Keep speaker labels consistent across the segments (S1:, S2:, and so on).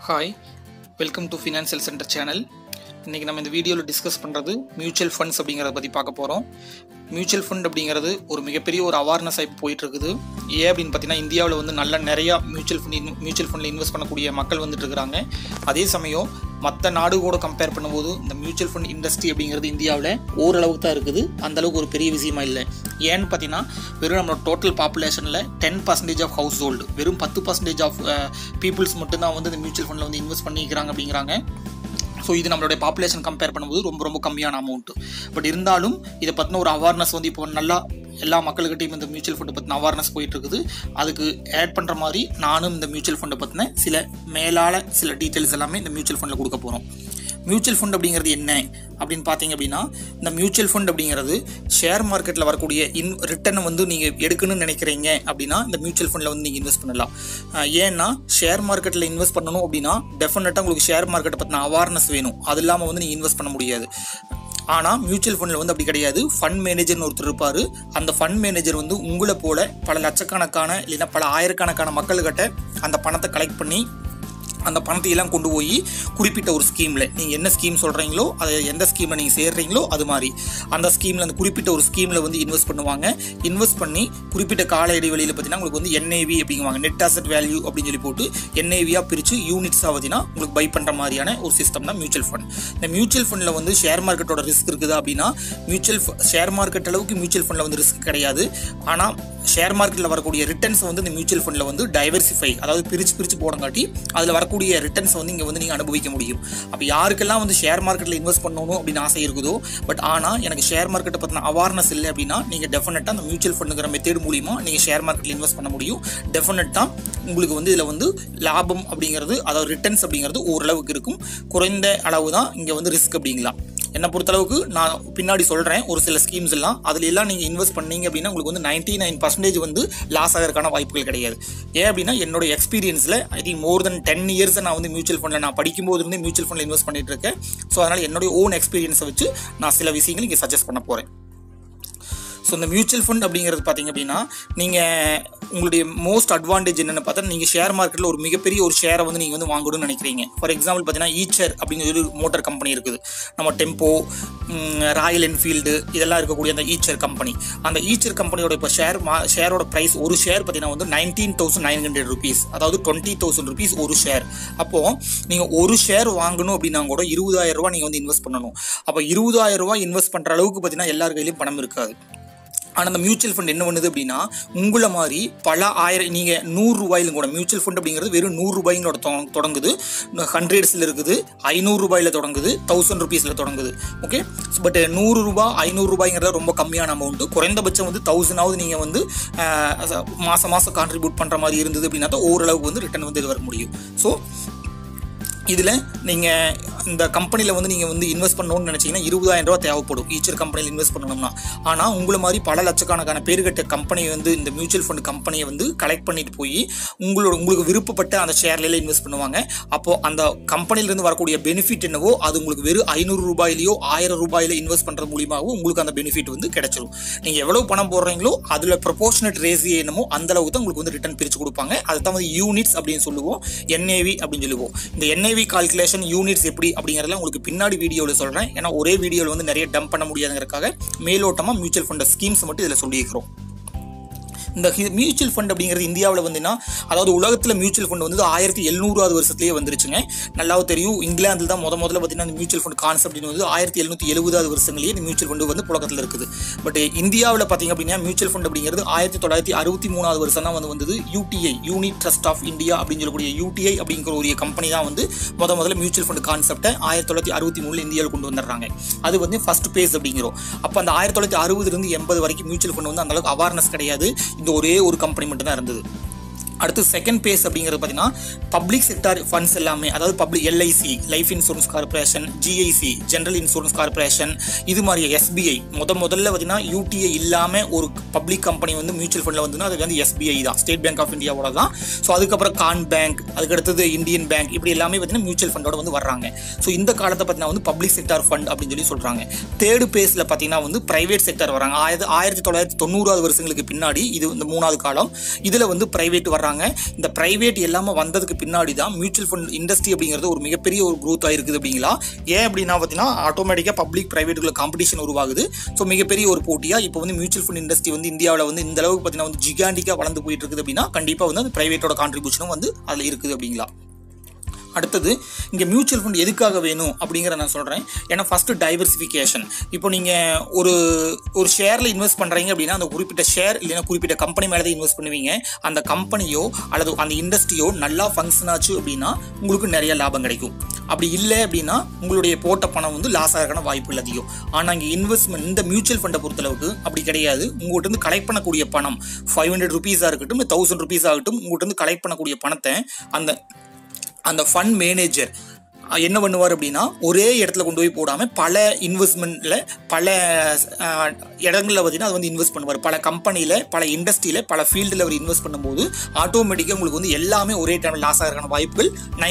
S1: Hi, welcome to financial centre channel. இன்றைக்கி நம்ம இந்த வீடியோவில் டிஸ்கஸ் பண்ணுறது மியூச்சுவல் ஃபண்ட்ஸ் அப்படிங்கிறத பற்றி பார்க்க போகிறோம். மியூச்சுவல் ஃபண்ட் அப்படிங்கிறது ஒரு மிகப்பெரிய ஒரு அவேர்னஸ் இப்போ போயிட்டுருக்குது. ஏன் அப்படின்னு பார்த்தீங்கன்னா, இந்தியாவில் வந்து நிறையா மியூச்சுவல் ஃபண்டில் இன்வெஸ்ட் பண்ணக்கூடிய மக்கள் வந்துட்டு இருக்கிறாங்க. அதே சமயம் மற்ற நாடு கூட கம்பேர் பண்ணும்போது இந்த மியூச்சுவல் ஃபண்ட் இண்டஸ்ட்ரி அப்படிங்கிறது இந்தியாவில் ஓரளவுக்கு தான் இருக்குது. அந்தளவுக்கு ஒரு பெரிய விஷயமா இல்லை. ஏன்னு பார்த்தீங்கன்னா, வெறும் நம்மளோட டோட்டல் பாப்புலேஷனில் 10% ஆஃப் ஹவுஸ் ஹோல்டு, வெறும் 10% ஆஃப் பீப்புள்ஸ் மட்டும்தான் வந்து இந்த மியூச்சுவல் ஃபண்டில் வந்து இன்வெஸ்ட் பண்ணிக்கிறாங்க அப்படிங்கிறாங்க. ஸோ இது நம்மளுடைய பாப்புலேஷன் கம்பேர் பண்ணும்போது ரொம்ப கம்மியான அமௌண்ட்டு. பட் இருந்தாலும் இதை பற்றின ஒரு அவேர்னஸ் வந்து இப்போ நல்லா எல்லா மக்கள்கிட்டையும் இந்த மியூச்சுவல் ஃபண்டை பற்றின அவேர்னஸ் போயிட்டு இருக்குது. அதுக்கு ஆட் பண்ணுற மாதிரி நானும் இந்த மியூச்சுவல் ஃபண்டை பற்றின சில டீட்டெயில்ஸ் எல்லாமே இந்த மியூச்சுவல் ஃபண்டில் கொடுக்க போகிறோம். மியூச்சுவல் ஃபண்ட் அப்படிங்கிறது என்ன அப்படின்னு பார்த்தீங்க அப்படின்னா, இந்த மியூச்சுவல் ஃபண்ட் அப்படிங்கிறது ஷேர் மார்க்கெட்டில் வரக்கூடிய ரிட்டர்னை வந்து நீங்கள் எடுக்கணும்னு நினைக்கிறீங்க அப்படின்னா இந்த மியூச்சுவல் ஃபண்டில் வந்து நீங்கள் இன்வெஸ்ட் பண்ணலாம். ஏன்னா ஷேர் மார்க்கெட்டில் இன்வெஸ்ட் பண்ணணும் அப்படின்னா டெஃபினட்டாக உங்களுக்கு ஷேர் மார்க்கெட்டை பற்றின அவேர்னஸ் வேணும். அது இல்லாமல் வந்து நீங்கள் இன்வெஸ்ட் பண்ண முடியாது. ஆனால் மியூச்சுவல் ஃபண்டில் வந்து அப்படி கிடையாது. ஃபண்ட் மேனேஜர்னு ஒருத்தர் இருப்பார். அந்த ஃபண்ட் மேனேஜர் வந்து உங்களை போல பல லட்சக்கணக்கான இல்லைன்னா பல ஆயிரக்கணக்கான மக்கள்கிட்ட அந்த பணத்தை கலெக்ட் பண்ணி அந்த பணத்தை எல்லாம் கொண்டு போய் குறிப்பிட்ட ஒரு ஸ்கீமில், நீங்கள் என்ன ஸ்கீம் சொல்கிறீங்களோ அதை எந்த ஸ்கீமில் நீங்கள் சேர்றீங்களோ அது மாதிரி அந்த ஸ்கீமில் அந்த குறிப்பிட்ட ஒரு ஸ்கீமில் வந்து இன்வெஸ்ட் பண்ணுவாங்க. இன்வெஸ்ட் பண்ணி குறிப்பிட்ட கால இடைவெளியில் பார்த்தீங்கன்னா உங்களுக்கு வந்து என்ஏவி அப்படிங்குவாங்க, நெட் அசெட் வேல்யூ அப்படின்னு சொல்லி போட்டு என்ஏவியாக பிரித்து யூனிட்ஸாக பார்த்தீங்கன்னா உங்களுக்கு பை பண்ணுற மாதிரியான ஒரு சிஸ்டம் தான் மியூச்சுவல் ஃபண்ட். இந்த மியூச்சுவல் ஃபண்டில் வந்து ஷேர் மார்க்கெட்டோட ரிஸ்க் இருக்குது அப்படின்னா, ஷேர் மார்க்கெட் அளவுக்கு மியூச்சுவல் ஃபண்டில் வந்து ரிஸ்க் கிடையாது. ஆனால் ஷேர் மார்க்கெட்டில் வரக்கூடிய ரிட்டர்ன்ஸ் வந்து இந்த மியூச்சுவல் ஃபண்டில் வந்து டைவர்சிஃபை, அதாவது பிரித்து போடங்காட்டி அதில் வரக்கூடிய ரிட்டர்ன்ஸ் வந்து இங்கே வந்து நீங்கள் அனுபவிக்க முடியும். அப்போ யாருக்கெல்லாம் வந்து ஷேர் மார்க்கெட்டில் இன்வெஸ்ட் பண்ணணும் அப்படின்னு ஆசை இருக்குதோ, பட் ஆனால் எனக்கு ஷேர் மார்க்கெட்டை பற்றின அவேர்னஸ் இல்லை அப்படின்னா நீங்கள் டெஃபினட்டாக அந்த மியூச்சுவல் ஃபண்டுங்கிற மெத்தேட் மூலிமா நீங்கள் ஷேர் மார்க்கெட்டில் இன்வெஸ்ட் பண்ண முடியும். டெஃபினட்டாக உங்களுக்கு வந்து இதில் வந்து லாபம் அப்படிங்கிறது, அதாவது ரிட்டர்ன்ஸ் அப்படிங்கிறது ஓரளவுக்கு இருக்கும். குறைந்த அளவு தான் இங்கே வந்து ரிஸ்க் அப்படிங்களா. என்னை பொறுத்தளவுக்கு நான் பின்னாடி சொல்கிறேன் ஒரு சில ஸ்கீம்ஸ் எல்லாம், அதில் எல்லாம் நீங்கள் இன்வெஸ்ட் பண்ணீங்க அப்படின்னா உங்களுக்கு வந்து 99% வந்து லாஸ் ஆகிறதுக்கான வாய்ப்புகள் கிடையாது. ஏன் அப்படின்னா என்னோட எக்ஸ்பீரியன்ஸில் I think more then 10 years நான் வந்து மியூச்சுவல் ஃபண்டில் நான் படிக்கும்போது இருந்தே மியூச்சுவல் ஃபண்டில் இன்வெஸ்ட் பண்ணிட்டு இருக்கேன். ஸோ அதனால் என்னுடைய ஓன் எக்ஸ்பீரியன்ஸை வச்சு நான் சில விஷயங்கள் இங்கே சஜஸ்ட் பண்ண போகிறேன். ஸோ இந்த மியூச்சுவல் ஃபண்ட் அப்படிங்கிறது பார்த்தீங்க அப்படின்னா, நீங்கள் உங்களுடைய மோஸ்ட் அட்வான்டேஜ் என்னென்னு பார்த்தா, நீங்கள் ஷேர் மார்க்கெட்டில் ஒரு மிகப்பெரிய ஒரு ஷேரை வந்து நீங்கள் வந்து வாங்கணும்னு நினைக்கிறீங்க. ஃபார் எக்ஸாம்பிள் பார்த்தீங்கன்னா ஈச்சர் அப்படிங்கிற ஒரு மோட்டார் கம்பெனி இருக்குது. நம்ம டெம்போ, ராயல் என்ஃபீல்டு இதெல்லாம் இருக்கக்கூடிய அந்த ஈச்சர் கம்பெனி. அந்த ஈச்சர் கம்பெனியோட இப்போ ஷேரோட ப்ரைஸ் ஒரு ஷேர் பார்த்தீங்கன்னா வந்து 19,900 rupees, அதாவது 20,000 rupees ஒரு ஷேர். அப்போது நீங்கள் ஒரு ஷேர் வாங்கணும் அப்படின்னா கூட 20,000 ரூபா நீங்கள் வந்து இன்வெஸ்ட் பண்ணணும். அப்போ 20,000 ரூபா இன்வெஸ்ட் பண்ணுற அளவுக்கு பார்த்தீங்கன்னா எல்லார் கையிலையும் பணம் இருக்காது. ஆனால் அந்த மியூச்சுவல் ஃபண்ட் என்ன பண்ணுது அப்படின்னா, உங்களை மாதிரி பல ஆயிரம், நீங்கள் 100 ரூபாயிலும் கூட மியூச்சுவல் ஃபண்ட் அப்படிங்கிறது வெறும் 100 ரூபாய்ங்களோட தொடங்குது, 100s இருக்குது, 500 ரூபாயில் தொடங்குது, 1000 rupees தொடங்குது. ஓகே, பட் 100 ரூபா 500 ரூபாய்ங்கிறது ரொம்ப கம்மியான அமௌண்ட்டு. குறைந்தபட்சம் வந்து 1000ஆவது நீங்கள் வந்து மாதம் கான்ட்ரிபியூட் பண்ணுற மாதிரி இருந்தது அப்படின்னா தான் ஓரளவுக்கு வந்து ரிட்டர்ன் வந்து இது வர முடியும். ஸோ இதில் நீங்கள் இந்த கம்பெனியில் வந்து நீங்கள் வந்து இன்வெஸ்ட் பண்ணணும்னு நினச்சிங்கன்னா 20,000 ரூபா தேவைப்படும் ஈச்சர் கம்பெனியில் இன்வெஸ்ட் பண்ணணும்னா. ஆனால் உங்களை மாதிரி பல லட்சக்கணக்கான பேர்கிட்ட கம்பெனி வந்து இந்த மியூச்சுவல் ஃபண்ட் கம்பெனியை வந்து கலெக்ட் பண்ணிட்டு போய் உங்களுக்கு விருப்பப்பட்ட அந்த ஷேர்ல இன்வெஸ்ட் பண்ணுவாங்க. அப்போது அந்த கம்பெனிலேருந்து வரக்கூடிய பெனிஃபிட் என்னவோ அது உங்களுக்கு வெறும் 500 ரூபாயிலையோ 1000 ரூபாயில இன்வெஸ்ட் பண்ணுற மூலியமாகவும் உங்களுக்கு அந்த பெனிஃபிட் வந்து கிடைச்சிரும். நீங்கள் எவ்வளோ பணம் போடுறீங்களோ அதில் ப்ரொபோர்ஷனேட் ரேஷியோ என்னமோ அந்த அளவுக்கு தான் உங்களுக்கு வந்து ரிட்டர்ன் பிரித்து கொடுப்பாங்க. அதை தான் வந்து யூனிட்ஸ் அப்படின்னு சொல்லுவோம், என்ஏவி அப்படின்னு சொல்லுவோம். இந்த என்ஏவி கால்குலேஷன் யூனிட்ஸ் எப்படி அப்படிங்கிறதுலாம் உங்களுக்கு பின்னாடி வீடியோவில் சொல்கிறேன். ஏன்னா ஒரே வீடியோவில் வந்து நிறைய டம்ப் பண்ண முடியாதுங்கிறதுக்காக மேலோட்டமாக மியூச்சுவல் ஃபண்ட் ஸ்கீம்ஸ் மட்டும் இதில் சொல்லியிருக்கிறோம். இந்த மியூச்சுவல் ஃபண்ட் அப்படிங்கிறது இந்தியாவில் வந்துன்னா, அதாவது உலகத்தில் மியூச்சுவல் ஃபண்ட் வந்து 1700வது வருஷத்துலேயே வந்துருச்சுங்க. நல்லாவும் தெரியும், இங்கிலாந்தில் தான் முதல்ல பார்த்தீங்கன்னா இந்த மியூச்சுவல் ஃபண்ட் கான்செப்ட் வந்து 1770வது வருஷங்களே இந்த மியூச்சுவல் ஃபண்ட் வந்து புழக்கத்தில் இருக்குது. பட் இந்தியாவில் பார்த்தீங்க அப்படின்னா மியூச்சுவல் ஃபண்ட் அப்படிங்கிறது 1963வது வருஷம் தான் வந்தது. UTI, unit trust of India அப்படின்னு சொல்லக்கூடிய யூடிஐ அப்படிங்கிற ஒரு கம்பெனி தான் வந்து முதல்ல மியூச்சுவல் ஃபண்ட் கான்செப்டை 1963 இந்தியாவில் கொண்டு வந்துடுறாங்க. அது வந்து ஃபர்ஸ்ட் பேஸ் அப்படிங்கிறோம். அப்போ அந்த 1960 80 வரைக்கும் மியூச்சுவல் ஃபண்ட் வந்து அந்தளவுக்கு அவேர்னஸ் கிடையாது. இந்த ஒரே ஒரு கம்பெனி மட்டும் தான் இருந்தது. அடுத்து செகண்ட் பேஸ் அப்படிங்கிறது பார்த்தீங்கன்னா பப்ளிக் செக்டார் ஃபண்ட்ஸ் எல்லாமே, அதாவது LIC, life insurance corporation, GIC, general insurance corporation, இது மாதிரி எஸ்பிஐ. முதல்ல பார்த்தீங்கன்னா யூடிஐ இல்லாமல் ஒரு பப்ளிக் கம்பெனி வந்து மியூச்சுவல் ஃபண்டில் வந்துன்னா அது வந்து எஸ்பிஐ தான், ஸ்டேட் பேங்க் ஆஃப் இந்தியாவோட தான். ஸோ அதுக்கப்புறம் கான் பேங்க், அதுக்கடுத்தது இந்தியன் பேங்க், இப்படி எல்லாமே பார்த்தீங்கன்னா மியூச்சுவல் ஃபண்டோட வந்து வர்றாங்க. ஸோ இந்த காலத்தை பார்த்தீங்கன்னா வந்து பப்ளிக் செக்டார் ஃபண்ட் அப்படின்னு சொல்லி சொல்கிறாங்க. தேர்டு பேஸில் பார்த்தீங்கன்னா வந்து பிரைவேட் செக்டார் வராங்க. 1990வது வருஷங்களுக்கு பின்னாடி இது இந்த 3வது காலம். இதில் வந்து பிரைவேட் வர்றாங்க. பண்ணியிருக்காங்க. இந்த பிரைவேட் எல்லாமே வந்ததுக்கு பின்னாடி தான் மியூச்சுவல் ஃபண்ட் இண்டஸ்ட்ரி அப்படிங்கிறது ஒரு மிகப்பெரிய ஒரு growth ஆயிருக்குது அப்படிங்களா. ஏன் அப்படின்னா பார்த்தீங்கன்னா ஆட்டோமேட்டிக்காக பப்ளிக் பிரைவேட்டுக்குள்ள காம்படிஷன் உருவாகுது. ஸோ மிகப்பெரிய ஒரு போட்டியாக இப்போ வந்து மியூச்சுவல் ஃபண்ட் இண்டஸ்ட்ரி வந்து இந்தியாவில் வந்து இந்த அளவுக்கு பார்த்தீங்கன்னா வந்து ஜிகாண்டிக்காக வளர்ந்து போயிட்டு இருக்குது அப்படின்னா கண்டிப்பாக வந்து அந்த பிரைவேட்டோட கான்ட்ரிபியூஷனும் வந்து அதில் இருக்குது அப்படிங்களா. அடுத்தது இங்கே மியூச்சுவல் ஃபண்ட் எதுக்காக வேணும் அப்படிங்கிற நான் சொல்கிறேன். ஏன்னா ஃபஸ்ட்டு டைவர்சிஃபிகேஷன். இப்போ நீங்கள் ஒரு ஷேரில் இன்வெஸ்ட் பண்ணுறீங்க அப்படின்னா அந்த குறிப்பிட்ட ஷேர் இல்லைன்னா குறிப்பிட்ட கம்பெனி மேலே தான் இன்வெஸ்ட் பண்ணுவீங்க. அந்த கம்பெனியோ அல்லது அந்த இண்டஸ்ட்ரியோ நல்லா ஃபங்க்ஷன் ஆச்சு அப்படின்னா உங்களுக்கு நிறைய லாபம் கிடைக்கும். அப்படி இல்லை அப்படின்னா உங்களுடைய போட்ட பணம் வந்து லாஸ் ஆகிறக்கான வாய்ப்பு இல்லை அதிகம். ஆனால் இங்கே இன்வெஸ்ட்மெண்ட் இந்த மியூச்சுவல் ஃபண்டை பொறுத்தளவுக்கு அப்படி கிடையாது. உங்கள்கிட்ட இருந்து கலெக்ட் பண்ணக்கூடிய பணம் 500 rupees இருக்கட்டும், 1000 rupees ஆகட்டும், உங்கள்கிட்ட இருந்து கலெக்ட் பண்ணக்கூடிய பணத்தை அந்த ஃபண்ட் மேனேஜர் என்ன பண்ணுவார் அப்படின்னா ஒரே இடத்துல கொண்டு போய் போடாமல் பல இன்வெஸ்ட்மெண்ட்டில் பல இடங்களில் பார்த்தீங்கன்னா அது வந்து இன்வெஸ்ட் பண்ணுவார். பல கம்பெனியில், பல இண்டஸ்ட்ரியில், பல ஃபீல்டில் அவர் இன்வெஸ்ட் பண்ணும்போது ஆட்டோமேட்டிக்காக உங்களுக்கு வந்து எல்லாமே ஒரே டைமில் லாஸ் ஆகிறதுக்கான வாய்ப்புகள்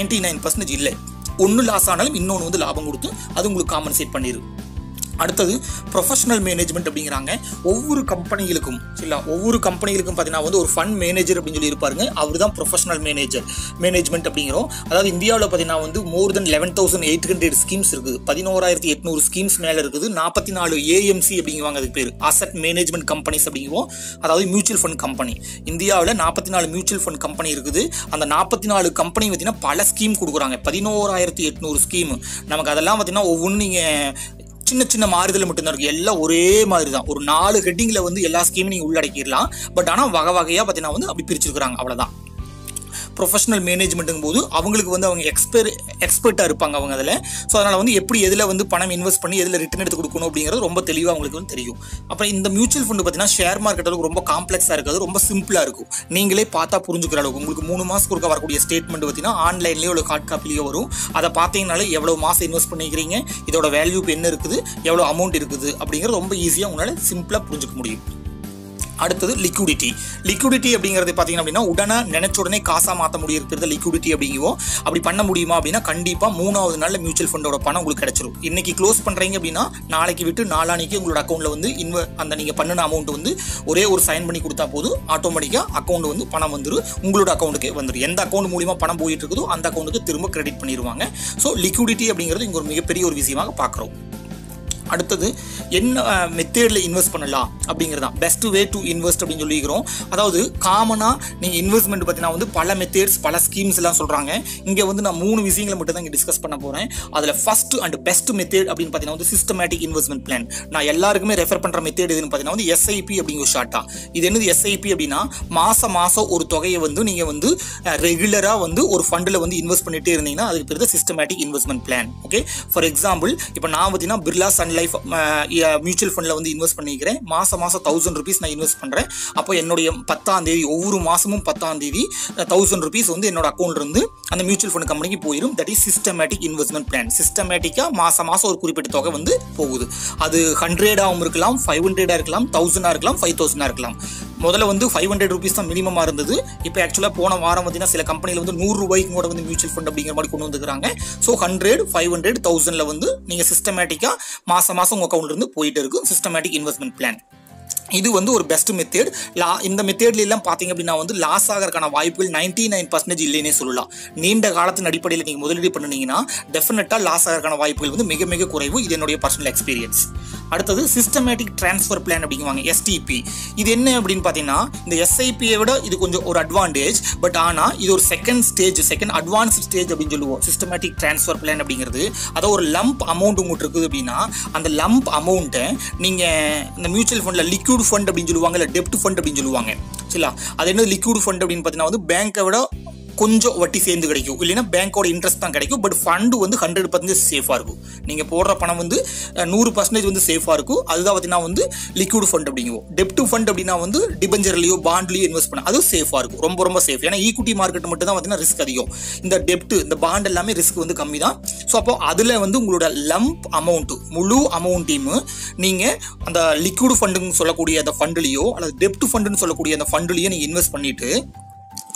S1: 99% இல்லை. ஒன்று லாஸ் ஆனாலும் இன்னொன்று வந்து லாபம் கொடுத்து அது உங்களுக்கு காம்பன்சேட் பண்ணிடும். அடுத்தது ப்ரொஃபஷனல் மேனேஜ்மெண்ட் அப்படிங்கிறாங்க. ஒவ்வொரு கம்பெனிகளுக்கும் பார்த்தீங்கன்னா வந்து ஒரு ஃபண்ட் மேனேஜர் அப்படின்னு சொல்லி இருப்பாருங்க. அவர் தான் ப்ரொஃபஷனல் மேனேஜ்மெண்ட் அப்படிங்கிறோம். அதாவது இந்தியாவில் பார்த்தீங்கன்னா வந்து மோர் தென் 11,800 ஸ்கீம்ஸ் இருக்குது. 11,800 ஸ்கீம்ஸ் மேலே இருக்குது. 44 AMC அப்படிங்குவாங்க, அதுக்கு பேர் அசட் மேனேஜ்மெண்ட் கம்பெனிஸ் அப்படிங்குவோம். அதாவது மியூச்சுவல் ஃபண்ட் கம்பெனி. இந்தியாவில் 44 மியூச்சுவல் ஃபண்ட் கம்பெனி இருக்குது. அந்த 44 கம்பெனி பார்த்தீங்கன்னா பல ஸ்கீம் கொடுக்குறாங்க. 11,800 ஸ்கீம். நமக்கு அதெல்லாம் பார்த்தீங்கன்னா ஒவ்வொன்றும் நீங்கள் சின்ன சின்ன மாறுதல் மட்டும்தான் இருக்குது. எல்லாம் ஒரே மாதிரி தான். ஒரு 4 ஹெட்டிங்கில் வந்து எல்லா ஸ்கீமும் நீங்கள் உள்ளடக்கிடலாம். பட் ஆனால் வகை வகையாக பார்த்தீங்கன்னா வந்து அப்படி பிரிச்சிருக்கிறாங்க, அவ்வளோதான். ப்ரொஃபஷனல் மேனேஜ்மெண்ட்டுங்கும் போது அவங்களுக்கு வந்து அவங்க எக்ஸ்பர்ட்டாக இருப்பாங்க அவங்க அதில். ஸோ அதனால் வந்து எப்படி எதில் வந்து பணம் இன்வெஸ்ட் பண்ணி எதில் ரிட்டர்ன் எடுத்து கொடுக்கணும் அப்படிங்கிறது ரொம்ப தெளிவாக அவங்களுக்கு வந்து தெரியும். அப்புறம் இந்த மியூச்சுவல் ஃபண்டு பார்த்தீங்கன்னா ஷேர் மார்க்கெட் அளவுக்கு ரொம்ப காம்ப்ளெக்ஸாக இருக்காது, ரொம்ப சிம்பிளாக இருக்கும். நீங்களே பார்த்தா புரிஞ்சுக்கிற அளவுக்கு உங்களுக்கு 3 மாதத்துக்கு ஒருக்க வரக்கூடிய ஸ்டேட்மெண்ட் பார்த்தீங்கன்னா ஆன்லைன்லேயோ இல்லை ஹார்ட் காப்பிலேயோ வரும். அதை பார்த்தீங்கனாலே எவ்வளோ மாதம் இன்வெஸ்ட் பண்ணிக்கிறீங்க, இதோட வேல்யூ இப்போ என்ன இருக்குது, எவ்வளோ அமௌண்ட் இருக்குது அப்படிங்கிறது ரொம்ப ஈஸியாக உங்களால் சிம்பிளாக புரிஞ்சுக்க முடியும். அடுத்தது லிக்விடிட்டி அப்படிங்கிறது பார்த்தீங்கன்னா அப்படின்னா உடனே நினைச்ச உடனே காசாக மாற்ற முடியிருக்கிறது லிக்விடிட்டி அப்படிங்குவோம். அப்படி பண்ண முடியுமா அப்படின்னா கண்டிப்பாக 3வது நாளில் மியூச்சுவல் ஃபண்டோட பணம் உங்களுக்கு கிடைச்சிரும். இன்னைக்கு க்ளோஸ் பண்ணுறீங்க அப்படின்னா நாளைக்கு விட்டு நாளானிக்கு உங்களோட அக்கௌண்ட்டில் வந்து அந்த நீங்கள் பண்ணின அமௌண்ட் வந்து ஒரே ஒரு சைன் பண்ணி கொடுத்தா போதும், ஆட்டோமேட்டிக்காக அக்கௌண்ட் வந்து பணம் வந்துடும், உங்களோட அக்கௌண்ட்டுக்கே வந்துடும். எந்த அக்கௌண்ட் மூலியமாக பணம் போயிட்டு இருக்குதோ அந்த அக்கௌண்ட்டுக்கு திரும்ப கிரெடிட் பண்ணிடுவாங்க. ஸோ லிக்விடிட்டி அப்படிங்கிறது இங்கே ஒரு மிகப்பெரிய ஒரு விஷயமாக பார்க்குறோம். அடுத்தது என்ன மெத்தேடில் இன்வெஸ்ட் பண்ணலாம் அப்படிங்கிறது தான் பெஸ்ட் வே டு இன்வெஸ்ட் அப்படின்னு சொல்லிக்கிறோம். அதாவது காமனாக நீங்கள் இன்வெஸ்ட்மெண்ட் பார்த்தீங்கன்னா வந்து பல மெத்தேட்ஸ், பல ஸ்கீம்ஸ் எல்லாம் சொல்கிறாங்க. இங்கே வந்து நான் 3 விஷயங்களை மட்டும் தான் இங்கே டிஸ்கஸ் பண்ண போகிறேன். அதில் ஃபர்ஸ்ட் அண்ட் பெஸ்ட் மெத்தேட் அப்படின்னு பார்த்தீங்கன்னா வந்து சிஸ்டமேட்டிக் இன்வெஸ்ட்மெண்ட் பிளான். நான் எல்லாருக்குமே ரெஃபர் பண்ணுற மெத்தேட் எதுன்னு பார்த்தீங்கன்னா வந்து SIP அப்படிங்கிற ஷார்ட்டாக. இது என்னது SIP அப்படின்னா மாதம் ஒரு தொகையை வந்து நீங்கள் வந்து ரெகுலராக வந்து ஒரு ஃபண்டில் வந்து இன்வெஸ்ட் பண்ணிட்டே இருந்தீங்கன்னா அதுக்கு பேர் தான் systematic investment plan. Okay, for example இப்போ நான் பார்த்தீங்கன்னா பிர்லா சன் லைஃப் மியூச்சுவல் ஃபண்டில் வந்து இன்வெஸ்ட் பண்ணிக்கிறேன். மாதம் 1000 rupees நான் இன்வெஸ்ட் பண்ணுறேன். அப்போ என்னுடைய 10ஆம் தேதி ஒவ்வொரு மாதமும் 10ஆம் தேதி 1000 rupees வந்து என்னோட அக்கௌண்ட் இருந்து அந்த மியூச்சுவல் ஃபண்ட் கம்பெனிக்கு போயிடும். That is systematic investment plan. சிஸ்டமேட்டிக்காக மாதம் ஒரு குறிப்பிட்ட தொகை வந்து போகுது. அது 100ஆகவும் இருக்கலாம், 500 இருக்கலாம், 1000 இருக்கலாம், 5000 இருக்கலாம். முதல்ல வந்து 500 rupees தான் மினிமமாக இருந்தது. இப்போ ஆக்சுவலாக போன வாரம் பார்த்தீங்கன்னா சில கம்பெனியில் வந்து 100 ரூபாய்க்கு கூட வந்து மியூச்சுவல் ஃபண்ட் அப்படிங்கிற மாதிரி கொண்டு வந்துக்கிறாங்க. ஸோ 100, 500, 1000 வந்து நீங்கள் சிஸ்டமேட்டிக்காக மாதம் உங்கள் அக்கௌண்ட்லேருந்து போயிட்டு இருக்கும் சிஸ்டமேட்டிக் இன்வெஸ்ட்மெண்ட் பிளான். இது வந்து ஒரு பெஸ்ட் மெத்தேட். இந்த மெத்தேட்ல எல்லாம் பார்த்தீங்க அப்படின்னா வந்து லாஸ் ஆகிறதுக்கான வாய்ப்புகள் 99% இல்லைன்னே சொல்லலாம். நீண்ட காலத்தின் அடிப்படையில் நீங்கள் முதலீடு பண்ணினீங்கன்னா டெஃபினட்டாக லாஸ் ஆகிறதுக்கான வாய்ப்புகள் வந்து மிக மிக குறைவு. இது என்னுடைய பர்சனல் எக்ஸ்பீரியன்ஸ். அடுத்தது சிஸ்டமேட்டிக் டிரான்ஸ்ஃபர் பிளான் அப்படிங்குவாங்க, STP. இது என்ன அப்படின்னு பார்த்தீங்கன்னா இந்த SIPயை விட இது கொஞ்சம் ஒரு அட்வான்டேஜ். பட் ஆனால் இது ஒரு செகண்ட் அட்வான்ஸ்ட் ஸ்டேஜ் அப்படின்னு சொல்லுவோம். சிஸ்டமேட்டிக் டிரான்ஸ்ஃபர் பிளான் அப்படிங்கிறது அதாவது ஒரு லம்ப் அமௌண்ட் உங்கள்கிட்ட இருக்குது அப்படின்னா அந்த லம்ப் அமௌண்ட்டை நீங்கள் இந்த மியூச்சுவல் ஃபண்டில் லிக்விட் ஃபண்ட் அப்படின்னு சொல்லுவாங்க, இல்லை டெப்ட் ஃபண்ட் அப்படின்னு சொல்லுவாங்க. சரிங்களா, அது என்ன லிக்விட் ஃபண்ட் அப்படின்னு பார்த்தீங்கன்னா வந்து பேங்கை விட கொஞ்சம் வட்டி சேர்ந்து கிடைக்கும், இல்லைன்னா பேங்கோட இன்ட்ரெஸ்ட் தான் கிடைக்கும். பட் ஃபண்டு வந்து 100% சேஃபாக இருக்கும். நீங்கள் போடுற பணம் வந்து 100% வந்து சேஃபாக இருக்கும். அதுதான் பார்த்தீங்கன்னா வந்து லிக்விட் ஃபண்ட் அப்படிங்குவோம். டெப்ட் ஃபண்ட் அப்படின்னா வந்து டிபெஞ்சர்லையோ பாண்ட்லையோ இன்வெஸ்ட் பண்ண அது சேஃபாக இருக்கும், ரொம்ப ரொம்ப சேஃப். ஏன்னா ஈக்விட்டி மார்க்கெட் மட்டும் தான் பார்த்தீங்கன்னா ரிஸ்க் அதிகம். இந்த டெப்ட், இந்த பாண்ட் எல்லாமே ரிஸ்க் வந்து கம்மி தான். ஸோ அப்போ அதில் வந்து உங்களோட லம்ப் அமௌண்ட்டு, முழு அமௌண்ட்டையும் நீங்கள் அந்த லிக்விட் ஃபண்டுன்னு சொல்லக்கூடிய அந்த ஃபண்டுலையோ அல்லது டெப்ட் ஃபண்டுன்னு சொல்லக்கூடிய அந்த ஃபண்டுலையோ நீங்கள் இன்வெஸ்ட் பண்ணிட்டு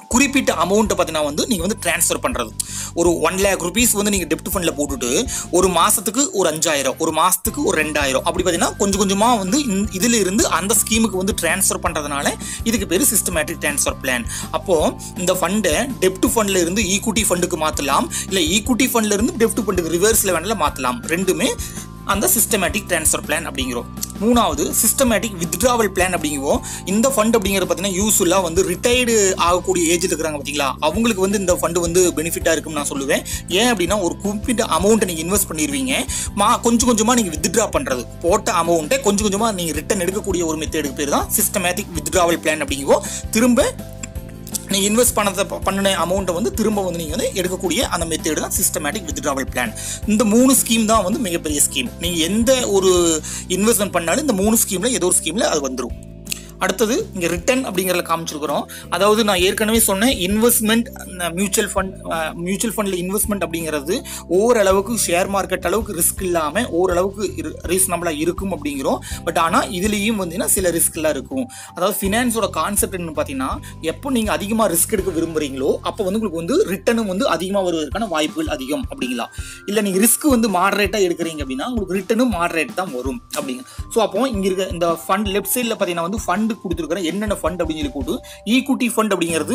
S1: குறிப்பிட்ட அமௌண்ட்டை பார்த்தீங்கன்னா வந்து நீங்கள் வந்து ட்ரான்ஸ்ஃபர் பண்ணுறது. ஒரு 1 lakh rupees வந்து நீங்கள் டெப்ட் ஃபண்டில் போட்டுட்டு ஒரு மாதத்துக்கு ஒரு 5000, ஒரு மாதத்துக்கு ஒரு 2000 அப்படி பார்த்தீங்கன்னா கொஞ்சம் கொஞ்சமாக வந்து இதில் இருந்து அந்த ஸ்கீமுக்கு வந்து ட்ரான்ஸ்ஃபர் பண்ணுறதுனால இதுக்கு பேர் சிஸ்டமேட்டிக் ட்ரான்ஸ்ஃபர் பிளான். அப்போது இந்த ஃபண்டை டெப்ட் ஃபண்டில் இருந்து ஈக்விட்டி ஃபண்டுக்கு மாற்றலாம், இல்லை ஈக்விட்டி ஃபண்டில் இருந்து டெப்ட் ஃபண்டுக்கு ரிவர்ஸில் வேணாலும் மாற்றலாம். ரெண்டுமே அந்த சிஸ்டமேட்டிக் ட்ரான்ஸ்ஃபர் பிளான் அப்படிங்கிறோம். மூணாவது சிஸ்டமேட்டிக் வித்ட்ராவல் பிளான் அப்படிங்குவோம். இந்த ஃபண்ட் அப்படிங்கிறது பார்த்தீங்கன்னா யூஸ்ஃபுல்லாக வந்து ரிட்டையர்டு ஆகக்கூடிய ஏஜில் இருக்கிறாங்க பார்த்தீங்களா, அவங்களுக்கு வந்து இந்த ஃபண்டு வந்து பெனிஃபிட்டாக இருக்கும்னு நான் சொல்லுவேன். ஏன் அப்படின்னா ஒரு குறிப்பிட்ட அமௌண்ட்டை நீங்கள் இன்வெஸ்ட் பண்ணிடுவீங்க, கொஞ்சம் கொஞ்சமாக நீங்கள் வித்ட்ரா பண்ணுறது, போட்ட அமௌண்ட்டை கொஞ்சம் கொஞ்சமாக நீங்கள் ரிட்டர்ன் எடுக்கக்கூடிய ஒரு மெத்தேடுக்கு பேர் தான் சிஸ்டமேட்டிக் வித்ட்ராவல் பிளான் அப்படிங்குவோம். திரும்ப நீங்கள் இன்வெஸ்ட் பண்ணின அமௌண்ட்டை வந்து திரும்ப வந்து நீங்கள் வந்து எடுக்கக்கூடிய அந்த மெத்தேடு தான் சிஸ்டமேட்டிக் வித்ட்ராவல் பிளான். இந்த 3 ஸ்கீம் தான் வந்து மிகப்பெரிய ஸ்கீம். நீங்கள் எந்த ஒரு இன்வெஸ்ட்மெண்ட் பண்ணாலும் இந்த 3 ஸ்கீமில் ஏதோ ஒரு ஸ்கீமில் அது வந்துடும். அடுத்தது இங்கே ரிட்டர்ன் அப்படிங்கிறத காமிச்சிருக்கிறோம். அதாவது நான் ஏற்கனவே சொன்னேன், இன்வெஸ்ட்மெண்ட் மியூச்சுவல் ஃபண்டில் இன்வெஸ்ட்மெண்ட் அப்படிங்கிறது ஓரளவுக்கு ஷேர் மார்க்கெட் அளவுக்கு ரிஸ்க் இல்லாமல் ஓரளவுக்கு ரீசனபிளாக இருக்கும் அப்படிங்கிறோம். பட் ஆனால் இதுலேயும் வந்து சில ரிஸ்க்லாம் இருக்கும். அதாவது ஃபினான்ஸோட கான்செப்ட் என்னன்னு பார்த்தீங்கன்னா, எப்போ நீங்கள் அதிகமாக ரிஸ்க் எடுக்க விரும்புகிறீங்களோ அப்போ வந்து உங்களுக்கு வந்து ரிட்டர்னும் வந்து அதிகமாக வருவதற்கான வாய்ப்புகள் அதிகம் அப்படிங்களா. இல்லை நீங்கள் ரிஸ்க் வந்து மாடரேட்டாக எடுக்கிறீங்க அப்படின்னா உங்களுக்கு ரிட்டர்னும் மாடரேட் தான் வரும் அப்படிங்க. ஸோ அப்போ இங்கே இருக்க இந்த ஃபண்ட் லெஃப்ட் சைடில் பார்த்தீங்கன்னா வந்து ஃபண்ட் கொடுத்துருக்கிறேன், என்னென்ன ஃபண்ட் அப்படின்னு சொல்லி போட்டு ஈக்விட்டி ஃபண்ட் அப்படிங்கிறது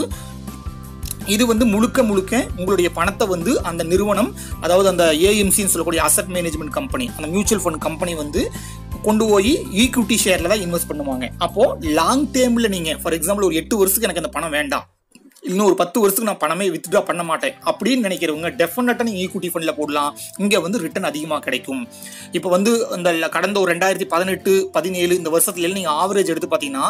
S1: இது வந்து முழுக்க உங்களுடைய பணத்தை வந்து அந்த நிறுவனம், அதாவது அந்த ஏஎம்சின்னு சொல்லக்கூடிய அசட் மேனேஜ்மெண்ட் கம்பெனி, அந்த மியூச்சுவல் ஃபண்ட் கம்பெனி வந்து கொண்டு போய் ஈக்விட்டி ஷேர்ல தான் இன்வெஸ்ட் பண்ணுவாங்க. அப்போ லாங் டேர்ம்ல நீங்க ஃபார் எக்ஸாம்பிள் ஒரு 8 வருஷத்துக்கு எனக்கு அந்த பணம் வேண்டாம், இன்னும் ஒரு 10 வருஷத்துக்கு நான் பணமே வித்ட்ரா பண்ண மாட்டேன் அப்படின்னு நினைக்கிறவங்க டெஃபினட்டாக நீங்கள் ஈக்விட்டி ஃபண்டில் போடலாம். இங்கே வந்து ரிட்டர்ன் அதிகமாக கிடைக்கும். இப்போ வந்து இந்த கடந்த ஒரு 2018, 17 இந்த வருஷத்துல நீங்கள் ஆவரேஜ் எடுத்து பார்த்தீங்கன்னா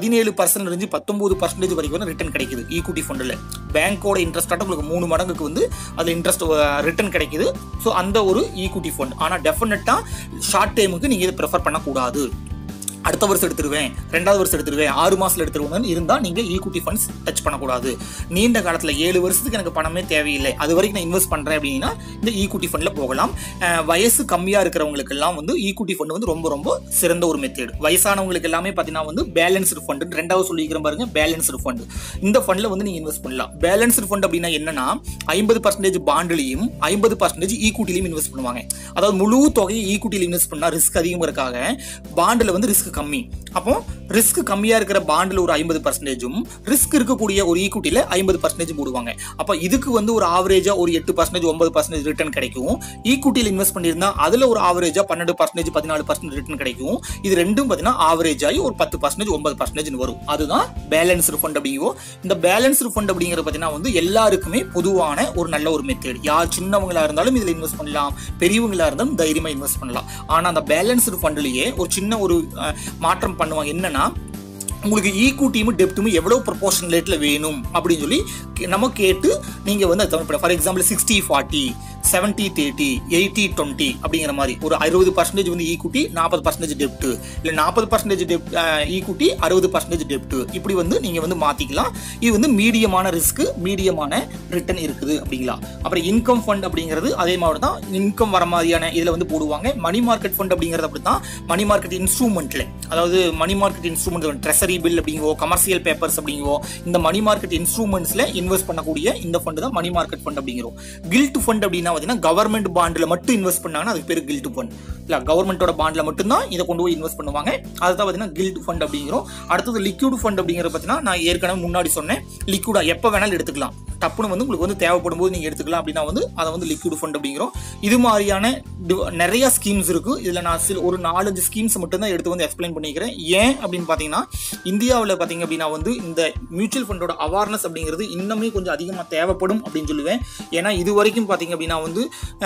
S1: 17% இருந்து 19% வரைக்கும் வந்து ரிட்டர்ன் கிடைக்குது ஈக்விட்டி ஃபண்டில். பேங்கோட இன்ட்ரெஸ்டாக உங்களுக்கு 3 மடங்குக்கு வந்து அதில் இன்ட்ரெஸ்ட் ரிட்டர்ன் கிடைக்குது. ஸோ அந்த ஒரு ஈக்விட்டி ஃபண்ட். ஆனால் டெஃபினட்டாக ஷார்ட் டைமுக்கு நீங்கள் இதை ப்ரிஃபர் பண்ணக்கூடாது. அடுத்த வருஷம் எடுத்துருவேன், 2வது வருஷம் எடுத்துருவேன், 6 மாசத்துல எடுத்துருவேன் இருந்தால் நீங்கள் ஈக்விட்டி ஃபண்ட்ஸ் டச் பண்ணக்கூடாது. நீண்ட காலத்தில் 7 வருஷத்துக்கு எனக்கு பணமே தேவையில்லை, அது வரைக்கும் நான் இன்வெஸ்ட் பண்ணுறேன் அப்படின்னா இந்த ஈக்விட்டி ஃபண்டில் போகலாம். வயசு கம்மியாக இருக்கிறவங்களுக்கு எல்லாம் வந்து ஈக்விட்டி ஃபண்ட் வந்து ரொம்ப சிறந்த ஒரு மெத்தேடு. வயசானவங்களுக்கு எல்லாமே பார்த்தீங்கன்னா வந்து பேலன்ஸ்டு ஃபண்ட், 2வது சொல்லிக்கிறேன் பாருங்க, பேலன்ஸ்டு ஃபண்ட். இந்த ஃபண்டில் வந்து நீங்கள் இன்வெஸ்ட் பண்ணலாம். பேலன்ஸ்டு ஃபண்ட் அப்படின்னா என்னன்னா 50% பாண்ட்லையும் 50% ஈக்விட்டிலையும் இன்வெஸ்ட் பண்ணுவாங்க. அதாவது முழு தொகையை ஈக்விட்டியில் இன்வெஸ்ட் பண்ணால் ரிஸ்க் அதிகமாக இருக்காங்க, பாண்டில் வந்து ரிஸ்க் கம்மி. அப்போ ரிஸ்க் கம்மியா இருக்கிற பாண்டில் ஒரு 50%, ரிஸ்க் இருக்கக்கூடிய ஒரு ஈக்விட்டியில 50% போடுவாங்க. அப்ப இதுக்கு வந்து ஒரு ஆவரேஜா ஒரு 8%, 9% ரிட்டர்ன் கிடைக்கும். ஈக்விட்டியில் இன்வெஸ்ட் பண்ணியிருந்தா அதுல ஒரு ஆவரேஜா 12%, 14% ரிட்டர்ன் கிடைக்கும். இது ரெண்டும் பார்த்தீங்கன்னா ஆவரேஜ் ஆகி ஒரு 10%, 9% வரும். அதுதான் பேலன்ஸ்டு ஃபண்ட் அப்படிங்குவோம். இந்த பேலன்ஸ்டு ஃபண்ட் அப்படிங்கிறது பார்த்தீங்கன்னா வந்து எல்லாருக்குமே பொதுவான ஒரு நல்ல ஒரு மெத்தேட். யார் சின்னவங்களா இருந்தாலும் இதுல இன்வெஸ்ட் பண்ணலாம், பெரியவங்களா இருந்தாலும் தைரியமா இன்வெஸ்ட் பண்ணலாம். ஆனா அந்த பேலன்ஸ்டு ஃபண்ட்லயே ஒரு சின்ன ஒரு மாற்றம் பண்ணுவாங்க. என்னன்னா உங்களுக்கு ஈக்விட்டியும் டெப்ட்டும் எவ்வளவு ப்ரொபோர்ஷன் ரேட்ல வேணும் அப்படின்னு சொல்லி நம்ம கேட்டு நீங்க வந்து ஃபார் எக்ஸாம்பிள் 60-40, 70-30, 80-20 அப்படிங்கிற மாதிரி ஒரு 60% வந்து ஈக்விட்டி, 40% டெப்ட், இல்லை 40% டெப்ட் ஈக்விட்டி, 60% டெப்ட், இப்படி வந்து நீங்க வந்து மாத்திக்கலாம். இது வந்து மீடியமான ரிஸ்க், மீடியமான ரிட்டர்ன் இருக்குது அப்படிங்களா. அப்புறம் இன்கம் ஃபண்ட் அப்படிங்கிறது அதே மாதிரி தான், இன்கம் வர மாதிரியான இதுல வந்து போடுவாங்க. மணி மார்க்கெட் ஃபண்ட் அப்படிங்கிறது அப்படித்தான், மணி மார்க்கெட் இன்ஸ்ட்ருமெண்ட்ல, அதாவது money market instrument, treasury bill அப்படிங்கோ, கமர்ஷியல் பேப்பர்ஸ் அப்படிங்கோ, இந்த மணி மார்க்கெட் இன்ஸ்ட்ருமெண்ட்ஸ்ல இன்வெஸ்ட் பண்ணக்கூடிய இந்த ஃபண்ட் தான் மணி மார்க்கெட் ஃபண்ட் அப்படிங்கிறோம். கில்ட் ஃபண்ட் அப்படின்னா கவர்மெண்ட் பாண்ட்ல மட்டும் இன்வெஸ்ட் பண்ணாங்கன்னா அதுக்கு பேர் கில்ட் ஃபண்ட். இல்ல கவர்மெண்டோட பாண்ட்ல மட்டும் தான் இதை கொண்டு போய் இன்வெஸ்ட் பண்ணுவாங்க. அதுதான் பார்த்தீங்கன்னா கில்ட் ஃபண்ட் அப்படிங்கிறோம். அடுத்தது லிக்விட் ஃபண்ட் அப்படிங்கிறது பார்த்தீங்கன்னா நான் ஏற்கனவே முன்னாடி சொன்னேன், லிக்விடா எப்போ வேணாலும் எடுத்துக்கலாம், டப்புன்னு வந்து உங்களுக்கு வந்து தேவைப்படும் போது நீங்க எடுத்துக்கலாம் அப்படின்னா வந்து அதை வந்து லிக்விட் ஃபண்ட் அப்படிங்கிறோம். இது மாதிரியான நிறைய ஸ்கீம்ஸ் இருக்கு. இதுல நான் ஒரு 4-5 ஸ்கீம்ஸ் மட்டும் தான் எடுத்து வந்து எக்ஸ்பிளைன் பண்ணிக்கிறேன். ஏன் அப்படின்னு பாத்தீங்கன்னா இந்தியாவில் பாத்தீங்க அப்படின்னா வந்து இந்த மியூச்சுவல் ஃபண்டோட அவேர்னஸ் அப்படிங்கிறது இன்னுமே கொஞ்சம் அதிகமாக தேவைப்படும் அப்படின்னு சொல்லுவேன். ஏன்னா இது வரைக்கும் பாத்தீங்க அப்படின்னா வந்து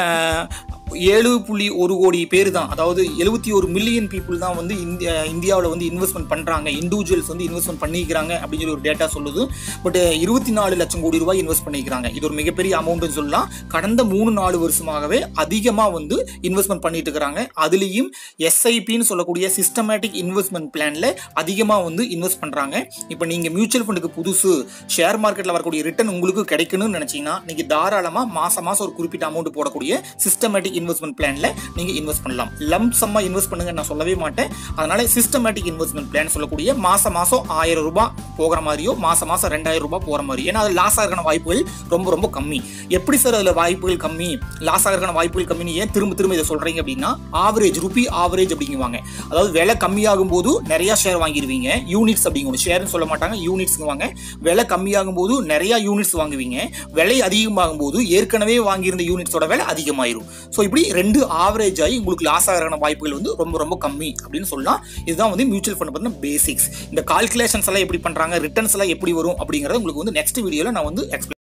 S1: 7.1 கோடி பேர் தான், அதாவது 71 மில்லியன் பீப்புள் தான் வந்து இந்தியாவில் வந்து இன்வெஸ்ட்மெண்ட் பண்றாங்க, இண்டிவிஜுவல்ஸ் வந்து இன்வெஸ்ட்மெண்ட் பண்ணிக்கிறாங்க அப்படின்னு சொல்லி ஒரு டேட்டா சொல்லுது. பட் 24 லட்சம் கோடி ரூபாய் இன்வெஸ்ட் பண்ணிக்கிறாங்க. இது ஒரு மிகப்பெரிய அமௌண்ட் சொல்லலாம். கடந்த 3-4 வருஷமாகவே அதிகமாக வந்து இன்வெஸ்ட்மெண்ட் பண்ணிட்டு இருக்கிறாங்க. அதுலேயும் எஸ்ஐபின்னு சொல்லக்கூடிய சிஸ்டமேட்டிக் இன்வெஸ்ட்மெண்ட் பிளான்ல அதிகமாக வந்து இன்வெஸ்ட் பண்றாங்க. இப்போ நீங்க மியூச்சுவல் ஃபண்டுக்கு புதுசு, ஷேர் மார்க்கெட்ல வரக்கூடிய ரிட்டர்ன் உங்களுக்கு கிடைக்கணும்னு நினைச்சீங்கன்னா நீங்க தாராளமா மாசம் ஒரு குறிப்பிட்ட அமௌண்ட் போடக்கூடிய சிஸ்டமேட்டிக் இன்வெஸ்ட்மெண்ட் பிளான்ல நீங்க இன்வெஸ்ட் பண்ணலாம். லம்ப் சம்மா இன்வெஸ்ட் பண்ணுங்க நான் சொல்லவே மாட்டேன். அதனால சிஸ்டமேட்டிக் இன்வெஸ்ட்மெண்ட் பிளான் சொல்லக்கூடிய மாசம் 1000 ரூபாய் போகிற மாதிரியோ மாசம் 2000 ரூபாய் போற மாதிரி. ஏன்னா அது லாஸ் ஆகிற வாய்ப்புகள் ரொம்ப ரொம்ப கம்மி. எப்படி சார் அதுல வாய்ப்புகள் கம்மி, லாஸ் ஆகிற வாய்ப்புகள் கம்மி ஏன் திரும்ப இதை சொல்றீங்க அப்படின்னா, ஆவரேஜ் ரூபி ஆவரேஜ் அப்படிங்குவாங்க. அதாவது விலை கம்மியாகும் போது நிறைய ஷேர் வாங்கிடுவீங்க. யூனிட்ஸ் அப்படிங்க ஷேர்னு சொல்ல மாட்டாங்க, யூனிட்ஸ் வாங்க. விலை கம்மியாகும் போது நிறைய யூனிட்ஸ் வாங்குவீங்க. விலை அதிகமாகும் போது ஏற்கனவே வாங்கியிருந்த யூனிட்ஸோட விலை அதிகமாயிரும். ஸோ இப்படி ரெண்டு ஆவரேஜ் ஆகி உங்களுக்கு லாஸ் ஆகிற வாய்ப்புகள் வந்து ரொம்ப ரொம்ப கம்மி அப்படின்னு சொல்லலாம். இதுதான் வந்து மியூச்சுவல் ஃபண்ட் பத்தின பேசிக்ஸ். இந்த கால்குலேஷன்ஸ் எல்லாம் எப்படி பண்றாங்க, ரிட்டர்ன்ஸ் எல்லாம் எப்படி வரும் அப்படிங்கறது உங்களுக்கு வந்து நெக்ஸ்ட் வீடியோல நான் வந்து எக்ஸ்பிளைன்